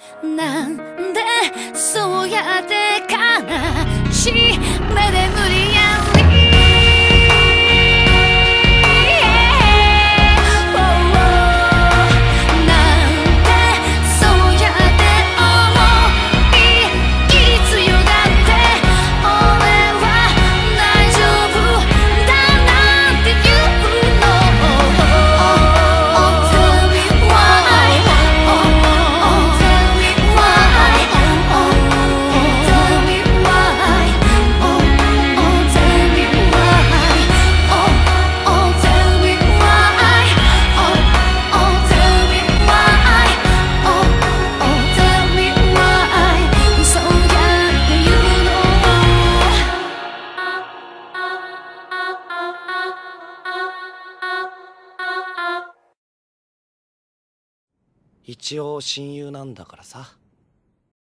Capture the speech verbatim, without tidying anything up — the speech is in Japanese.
なんでそうやって悲しい目で無理やり一応親友なんだからさ。